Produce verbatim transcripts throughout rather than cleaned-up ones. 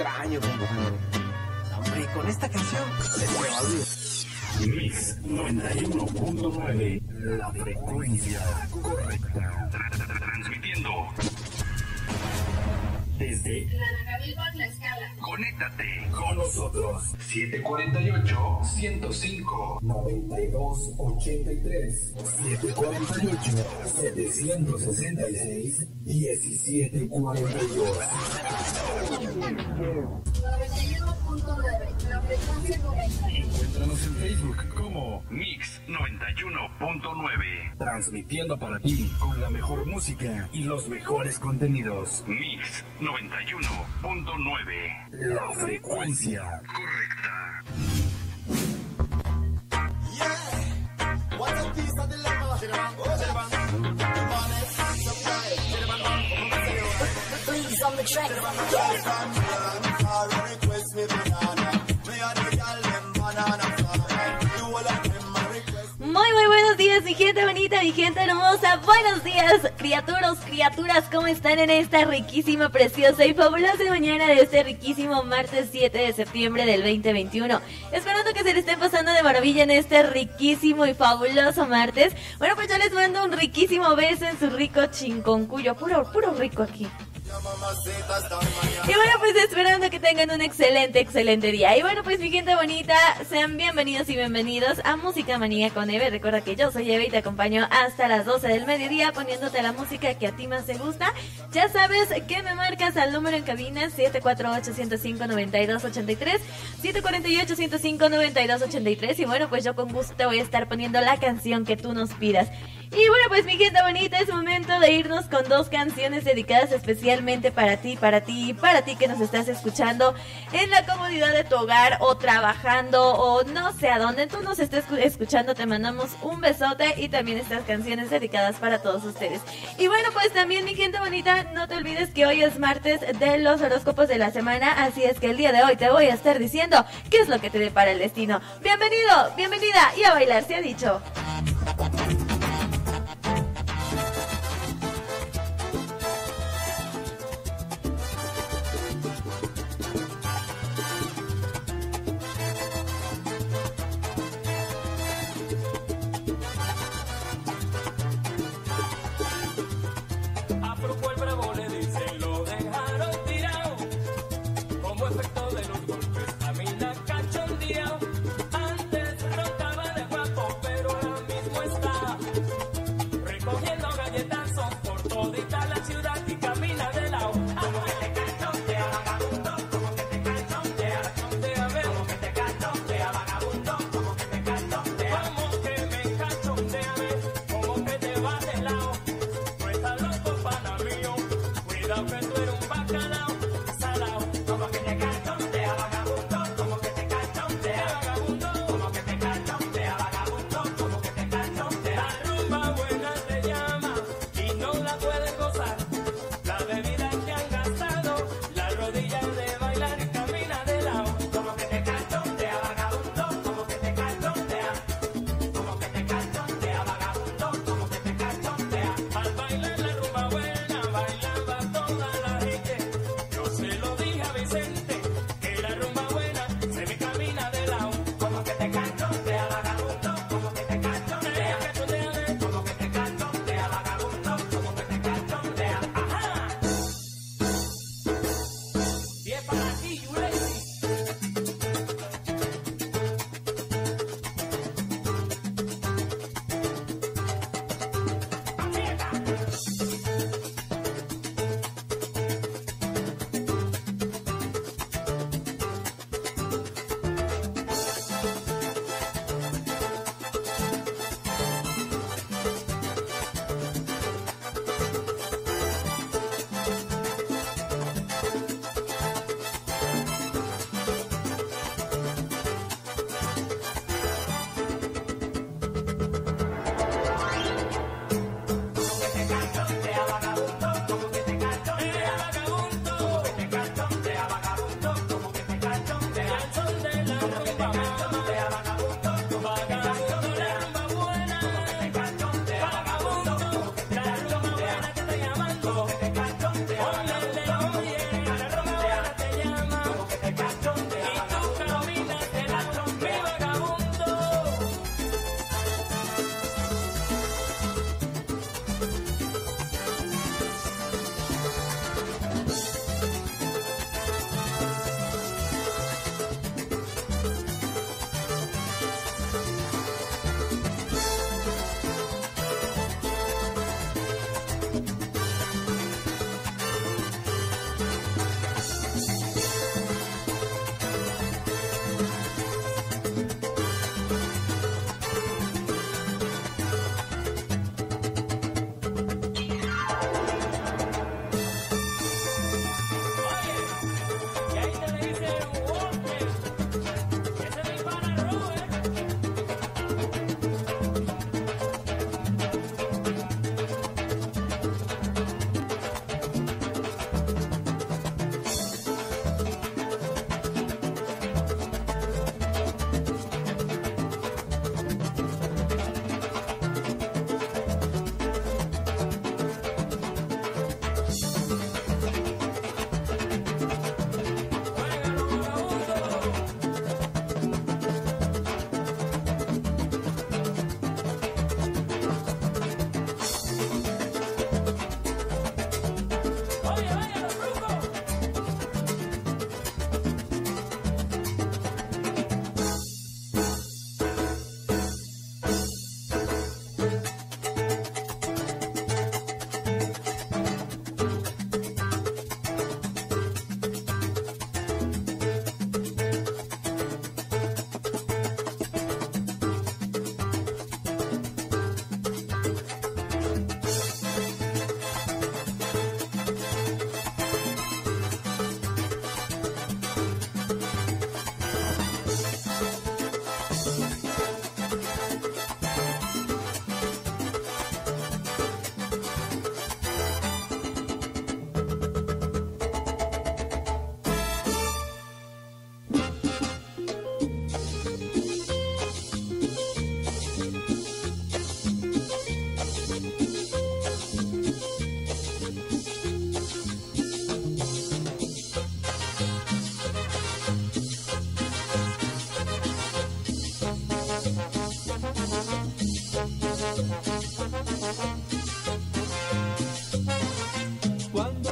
extraño, compadre. Hombre, con esta canción les voy a oír. Mix noventa y uno punto nueve, la frecuencia correcta. Transmitiendo desde La Escala. Conéctate con nosotros. siete cuatro ocho, ciento cinco, noventa y dos ochenta y tres. siete cuatro ocho, setecientos sesenta y seis, diecisiete cuarenta y dos. noventa y uno punto nueve, la frecuencia correcta. Encuéntranos en Facebook como Mix noventa y uno punto nueve. Transmitiendo para ti con la mejor música y los mejores contenidos. Mix noventa y uno punto nueve. La frecuencia correcta. Muy muy buenos días, mi gente bonita, mi gente hermosa. Buenos días, criaturas, criaturas, ¿cómo están en esta riquísima, preciosa y fabulosa mañana de este riquísimo martes siete de septiembre del veinte veintiuno? Esperando que se le estén pasando de maravilla en este riquísimo y fabuloso martes. Bueno, pues yo les mando un riquísimo beso en su rico chinconcuyo, puro, puro rico aquí. Y bueno, pues esperando que tengan un excelente, excelente día. Y bueno, pues mi gente bonita, sean bienvenidos y bienvenidos a Música Manía con Eve. Recuerda que yo soy Eve y te acompaño hasta las doce del mediodía poniéndote la música que a ti más te gusta. Ya sabes que me marcas al número en cabina siete cuatro ocho, uno cero cinco, nueve dos ocho tres, siete cuatro ocho, uno cero cinco, nueve dos ocho tres. Y bueno, pues yo con gusto te voy a estar poniendo la canción que tú nos pidas. Y bueno, pues mi gente bonita, es momento de irnos con dos canciones dedicadas especialmente para ti, para ti y para ti que nos estás escuchando en la comodidad de tu hogar o trabajando o no sé a dónde tú nos estés escuchando. Te mandamos un besote y también estas canciones dedicadas para todos ustedes. Y bueno, pues también mi gente bonita, no te olvides que hoy es martes de los horóscopos de la semana, así es que el día de hoy te voy a estar diciendo qué es lo que te depara el destino. Bienvenido, bienvenida y a bailar se ha dicho. Toda la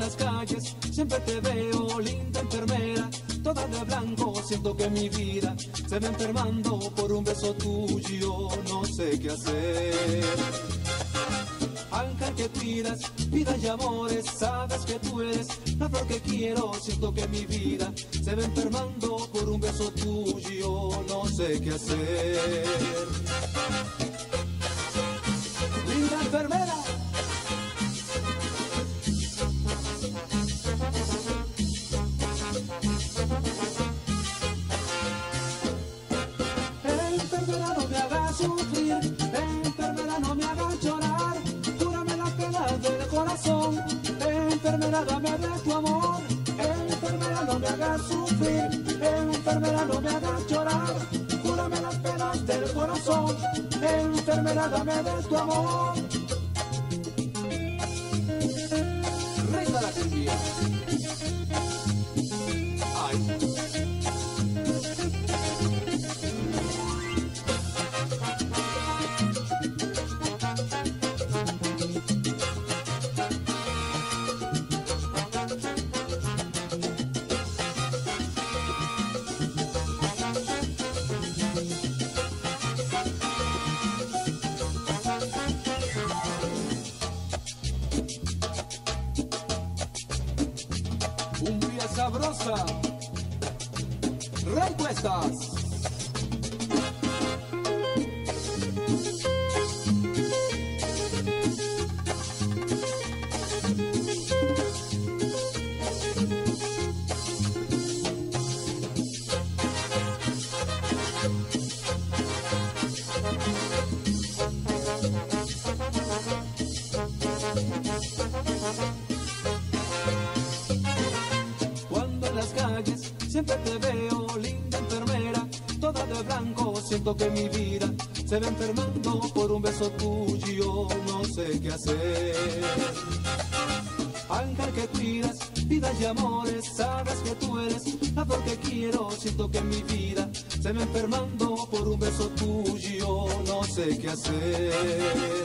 las calles siempre te veo, linda enfermera, toda de blanco, siento que mi vida se va enfermando por un beso tuyo, no sé qué hacer. Ángel que cuidas, vida y amores, sabes que tú eres la flor que quiero, siento que mi vida se va enfermando por un beso tuyo, no sé qué hacer. Linda enfermera. Enfermera, no me hagas sufrir, enfermera, no me hagas llorar, cúrame las penas del corazón, enfermera, dame de tu amor, enfermera, no me hagas sufrir, enfermera, no me hagas llorar, cúrame las penas del corazón, enfermera, dame de tu amor. Reina la cumbia. Ay. Cumbia sabrosa, Recuestas. Cuando en las calles siempre te veo, linda enfermera, toda de blanco, siento que mi vida se va enfermando por un beso tuyo, no sé qué hacer. Ángel que cuidas, vida y amores, sabes que tú eres la flor que quiero, siento que mi vida se va enfermando por un beso tuyo, no sé qué hacer.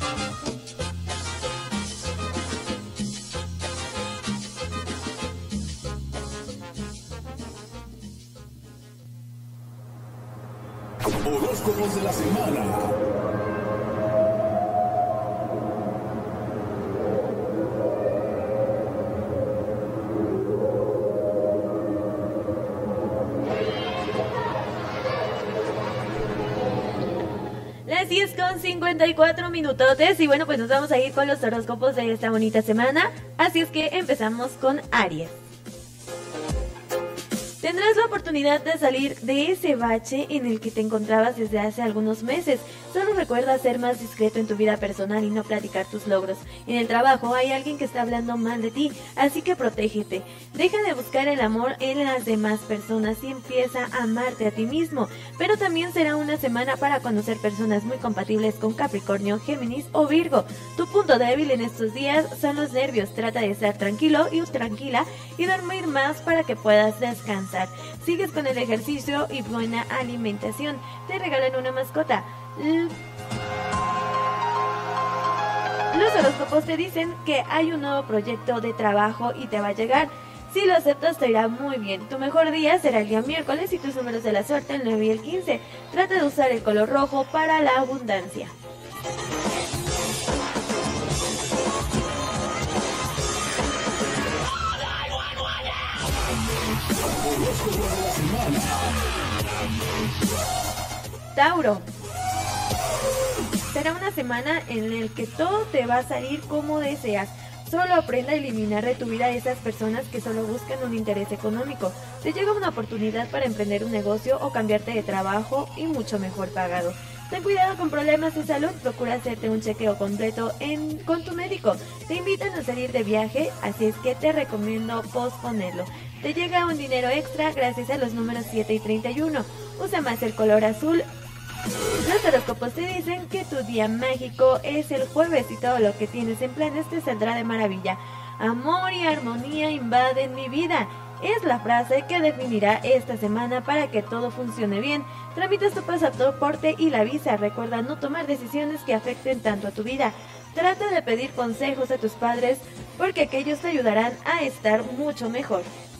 Horóscopos de la semana. Las diez con cincuenta y cuatro minutotes y bueno, pues nos vamos a ir con los horóscopos de esta bonita semana. Así es que empezamos con Aries. Tendrás la oportunidad de salir de ese bache en el que te encontrabas desde hace algunos meses. Solo recuerda ser más discreto en tu vida personal y no platicar tus logros. En el trabajo hay alguien que está hablando mal de ti, así que protégete. Deja de buscar el amor en las demás personas y empieza a amarte a ti mismo. Pero también será una semana para conocer personas muy compatibles con Capricornio, Géminis o Virgo. Tu punto débil en estos días son los nervios. Trata de estar tranquilo y tranquila y dormir más para que puedas descansar. Sigues con el ejercicio y buena alimentación. Te regalan una mascota. Los horóscopos te dicen que hay un nuevo proyecto de trabajo y te va a llegar. Si lo aceptas te irá muy bien. Tu mejor día será el día miércoles y tus números de la suerte el nueve y el quince. Trata de usar el color rojo para la abundancia. Tauro. Será una semana en la que todo te va a salir como deseas. Solo aprenda a eliminar de tu vida a esas personas que solo buscan un interés económico. Te llega una oportunidad para emprender un negocio o cambiarte de trabajo y mucho mejor pagado. Ten cuidado con problemas de salud, procura hacerte un chequeo completo en, con tu médico. Te invitan a salir de viaje, así es que te recomiendo posponerlo. Te llega un dinero extra gracias a los números siete y treinta y uno. Usa más el color azul. Los horóscopos te dicen que tu día mágico es el jueves y todo lo que tienes en planes te saldrá de maravilla. Amor y armonía invaden mi vida. Es la frase que definirá esta semana para que todo funcione bien. Tramitas tu pasaporte y la visa. Recuerda no tomar decisiones que afecten tanto a tu vida. Trata de pedir consejos a tus padres porque aquellos te ayudarán a estar mucho mejor.